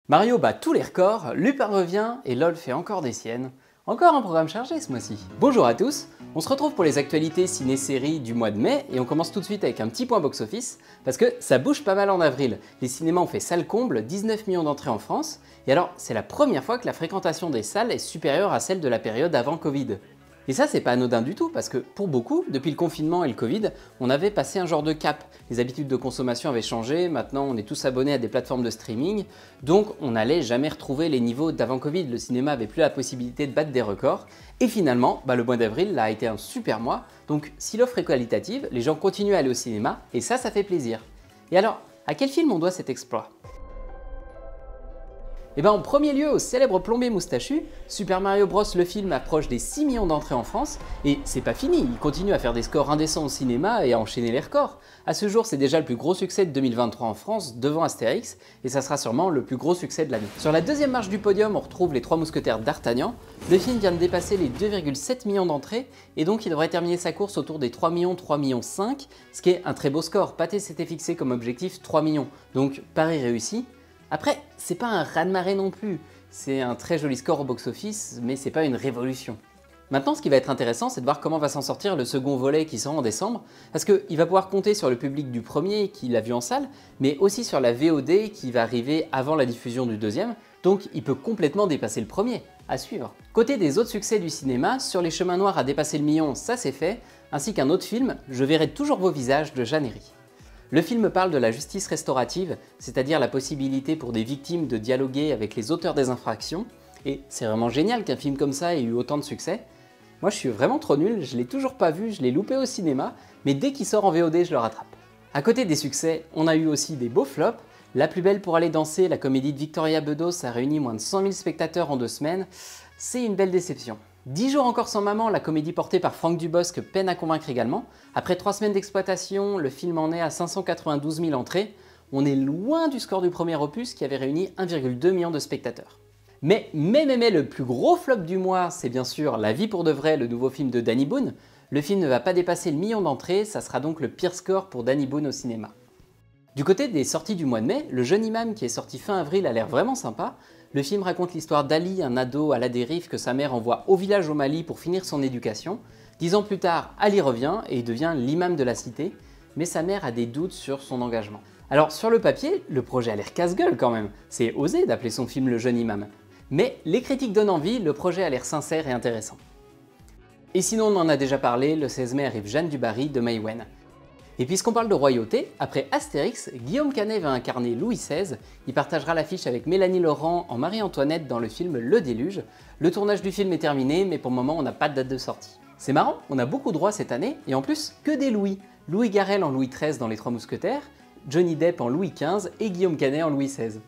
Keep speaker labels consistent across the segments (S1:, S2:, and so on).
S1: Mario bat tous les records, Lupin revient et LOL fait encore des siennes. Encore un programme chargé ce mois-ci. Bonjour à tous, on se retrouve pour les actualités ciné-séries du mois de mai et on commence tout de suite avec un petit point box-office parce que ça bouge pas mal en avril. Les cinémas ont fait salle comble, 19 millions d'entrées en France et alors c'est la première fois que la fréquentation des salles est supérieure à celle de la période avant Covid. Et ça c'est pas anodin du tout parce que pour beaucoup, depuis le confinement et le Covid, on avait passé un genre de cap. Les habitudes de consommation avaient changé, maintenant on est tous abonnés à des plateformes de streaming, donc on n'allait jamais retrouver les niveaux d'avant Covid, le cinéma avait plus la possibilité de battre des records, et finalement, le mois d'avril a été un super mois, donc si l'offre est qualitative, les gens continuent à aller au cinéma, et ça fait plaisir. Et alors, à quel film on doit cet exploit ? Et en premier lieu au célèbre plombier moustachu, Super Mario Bros le film approche des 6 millions d'entrées en France, et c'est pas fini, il continue à faire des scores indécents au cinéma et à enchaîner les records. À ce jour c'est déjà le plus gros succès de 2023 en France, devant Astérix, et ça sera sûrement le plus gros succès de l'année. Sur la deuxième marche du podium on retrouve les 3 mousquetaires d'Artagnan, le film vient de dépasser les 2,7 millions d'entrées, et donc il devrait terminer sa course autour des 3 millions, 3 millions 5, ce qui est un très beau score. Pathé s'était fixé comme objectif 3 millions, donc pari réussi. Après, c'est pas un raz-de-marée non plus, c'est un très joli score au box-office, mais c'est pas une révolution. Maintenant, ce qui va être intéressant, c'est de voir comment va s'en sortir le second volet qui sort en décembre, parce qu'il va pouvoir compter sur le public du premier qui l'a vu en salle, mais aussi sur la VOD qui va arriver avant la diffusion du deuxième, donc il peut complètement dépasser le premier, à suivre. Côté des autres succès du cinéma, Sur les chemins noirs a dépassé le million, ça c'est fait, ainsi qu'un autre film, Je verrai toujours vos visages de Jeanne Herry. Le film parle de la justice restaurative, c'est-à-dire la possibilité pour des victimes de dialoguer avec les auteurs des infractions, et c'est vraiment génial qu'un film comme ça ait eu autant de succès. Moi je suis vraiment trop nul, je l'ai toujours pas vu, je l'ai loupé au cinéma, mais dès qu'il sort en VOD je le rattrape. À côté des succès, on a eu aussi des beaux flops. La plus belle pour aller danser, la comédie de Victoria Bedos a réuni moins de 100 000 spectateurs en 2 semaines, c'est une belle déception. 10 jours encore sans maman, la comédie portée par Franck Dubosc peine à convaincre également. Après 3 semaines d'exploitation, le film en est à 592 000 entrées. On est loin du score du premier opus qui avait réuni 1,2 million de spectateurs. Mais le plus gros flop du mois, c'est bien sûr La vie pour de vrai, le nouveau film de Danny Boone. Le film ne va pas dépasser le million d'entrées, ça sera donc le pire score pour Danny Boone au cinéma. Du côté des sorties du mois de mai, Le jeune imam qui est sorti fin avril a l'air vraiment sympa. Le film raconte l'histoire d'Ali, un ado à la dérive que sa mère envoie au village au Mali pour finir son éducation. 10 ans plus tard, Ali revient et il devient l'imam de la cité, mais sa mère a des doutes sur son engagement. Alors sur le papier, le projet a l'air casse-gueule quand même, c'est osé d'appeler son film Le jeune imam. Mais les critiques donnent envie, le projet a l'air sincère et intéressant. Et sinon on en a déjà parlé, le 16 mai arrive Jeanne du Barry de Maïwenn. Et puisqu'on parle de royauté, après Astérix, Guillaume Canet va incarner Louis XVI, il partagera l'affiche avec Mélanie Laurent en Marie-Antoinette dans le film Le Déluge. Le tournage du film est terminé, mais pour le moment on n'a pas de date de sortie. C'est marrant, on a beaucoup de droits cette année, et en plus que des Louis. Louis Garrel en Louis XIII dans Les Trois Mousquetaires, Johnny Depp en Louis XV et Guillaume Canet en Louis XVI.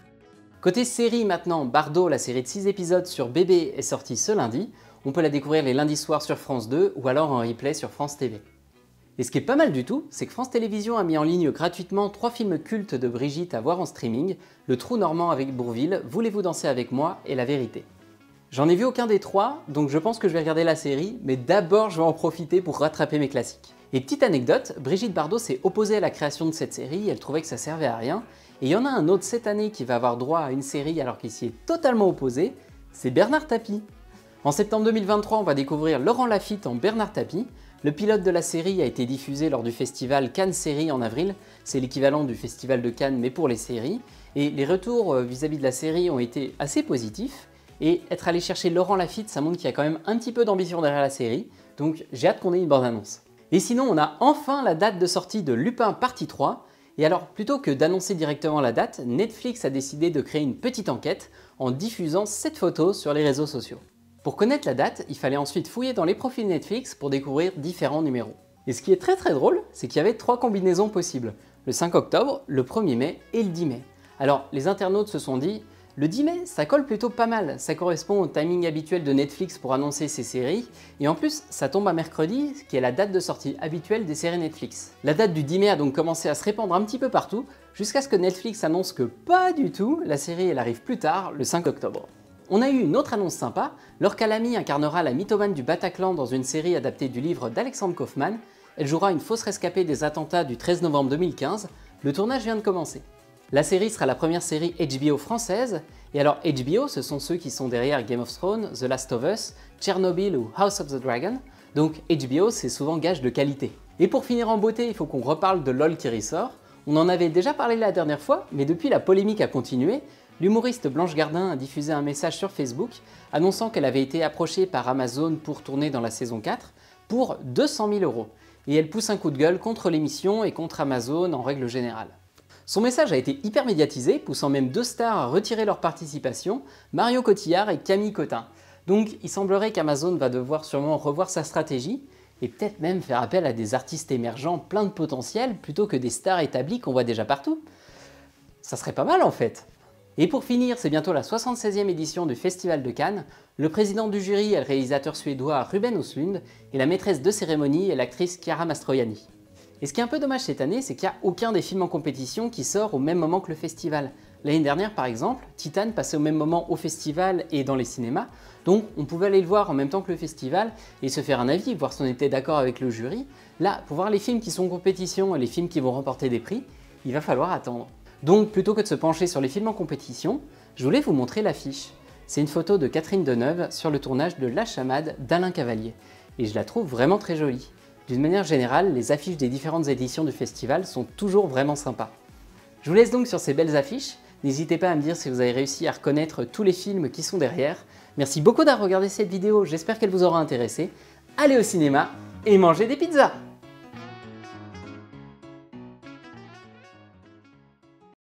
S1: Côté série maintenant, Bardo, la série de 6 épisodes sur Bébé est sortie ce lundi. On peut la découvrir les lundis soirs sur France 2 ou alors en replay sur France TV. Et ce qui est pas mal du tout, c'est que France Télévisions a mis en ligne gratuitement 3 films cultes de Brigitte à voir en streaming, Le Trou Normand avec Bourvil, Voulez-vous danser avec moi et La Vérité. J'en ai vu aucun des 3, donc je pense que je vais regarder la série, mais d'abord je vais en profiter pour rattraper mes classiques. Et petite anecdote, Brigitte Bardot s'est opposée à la création de cette série, elle trouvait que ça servait à rien, et il y en a un autre cette année qui va avoir droit à une série alors qu'il s'y est totalement opposé, c'est Bernard Tapie. En septembre 2023, on va découvrir Laurent Lafitte en Bernard Tapie. Le pilote de la série a été diffusé lors du festival Cannes Série en avril, c'est l'équivalent du festival de Cannes mais pour les séries, et les retours vis-à-vis de la série ont été assez positifs, et être allé chercher Laurent Lafitte, ça montre qu'il y a quand même un petit peu d'ambition derrière la série, donc j'ai hâte qu'on ait une bande-annonce. Et sinon, on a enfin la date de sortie de Lupin partie 3, et alors plutôt que d'annoncer directement la date, Netflix a décidé de créer une petite enquête en diffusant cette photo sur les réseaux sociaux. Pour connaître la date, il fallait ensuite fouiller dans les profils Netflix pour découvrir différents numéros. Et ce qui est très drôle, c'est qu'il y avait 3 combinaisons possibles. Le 5 octobre, le 1er mai et le 10 mai. Alors les internautes se sont dit, le 10 mai ça colle plutôt pas mal, ça correspond au timing habituel de Netflix pour annoncer ses séries, et en plus ça tombe à mercredi, qui est la date de sortie habituelle des séries Netflix. La date du 10 mai a donc commencé à se répandre un petit peu partout, jusqu'à ce que Netflix annonce que pas du tout, la série elle arrive plus tard, le 5 octobre. On a eu une autre annonce sympa, Laure Calamy incarnera la mythomane du Bataclan dans une série adaptée du livre d'Alexandre Kaufman. Elle jouera une fausse rescapée des attentats du 13 novembre 2015, le tournage vient de commencer. La série sera la première série HBO française, et alors HBO, ce sont ceux qui sont derrière Game of Thrones, The Last of Us, Chernobyl ou House of the Dragon, donc HBO c'est souvent gage de qualité. Et pour finir en beauté, il faut qu'on reparle de LOL qui ressort. On en avait déjà parlé la dernière fois, mais depuis la polémique a continué, l'humoriste Blanche Gardin a diffusé un message sur Facebook annonçant qu'elle avait été approchée par Amazon pour tourner dans la saison 4 pour 200 000 €. Et elle pousse un coup de gueule contre l'émission et contre Amazon en règle générale. Son message a été hyper médiatisé, poussant même 2 stars à retirer leur participation, Marion Cotillard et Camille Cotin. Donc il semblerait qu'Amazon va devoir sûrement revoir sa stratégie et peut-être même faire appel à des artistes émergents pleins de potentiel plutôt que des stars établies qu'on voit déjà partout. Ça serait pas mal en fait. Et pour finir, c'est bientôt la 76e édition du Festival de Cannes. Le président du jury est le réalisateur suédois Ruben Östlund et la maîtresse de cérémonie est l'actrice Chiara Mastroianni. Et ce qui est un peu dommage cette année, c'est qu'il n'y a aucun des films en compétition qui sort au même moment que le festival. L'année dernière par exemple, Titan passait au même moment au festival et dans les cinémas, donc on pouvait aller le voir en même temps que le festival et se faire un avis, voir si on était d'accord avec le jury. Là, pour voir les films qui sont en compétition et les films qui vont remporter des prix, il va falloir attendre. Donc plutôt que de se pencher sur les films en compétition, je voulais vous montrer l'affiche. C'est une photo de Catherine Deneuve sur le tournage de La Chamade d'Alain Cavalier, et je la trouve vraiment très jolie. D'une manière générale, les affiches des différentes éditions du festival sont toujours vraiment sympas. Je vous laisse donc sur ces belles affiches. N'hésitez pas à me dire si vous avez réussi à reconnaître tous les films qui sont derrière. Merci beaucoup d'avoir regardé cette vidéo, j'espère qu'elle vous aura intéressé. Allez au cinéma et mangez des pizzas!